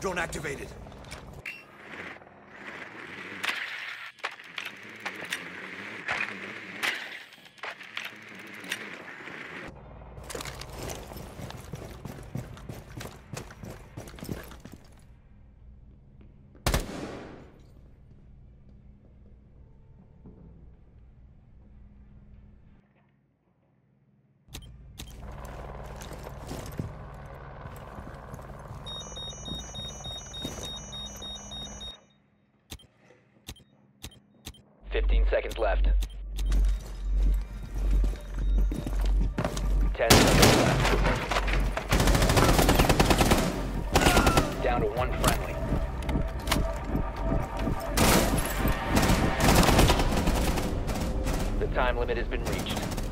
drone activated. Seconds left. 10 seconds left. Down to one friendly. The time limit has been reached.